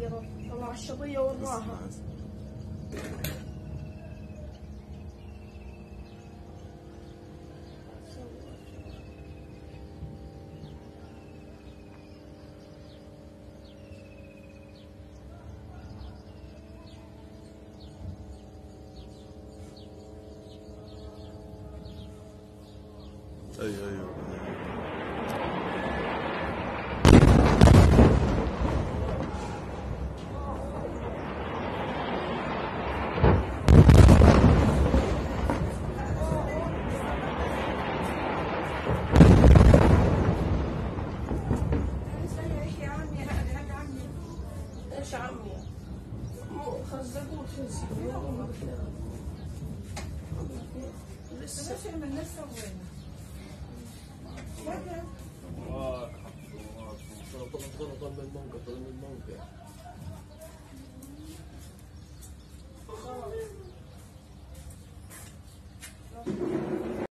صغيرة، طلع الشظية وراها. ايوه ايش عمي؟ خزقوه في السجن لسه من لسه وين؟ طبعا من الموقع